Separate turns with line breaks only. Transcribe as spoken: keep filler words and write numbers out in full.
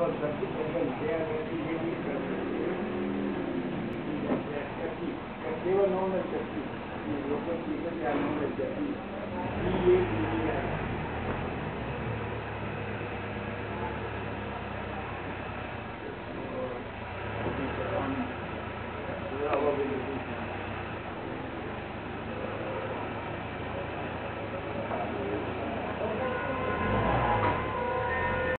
called Turkey Bengal. They are basically Turkey. They were known as Turkey. The local people, they are known as Turkey.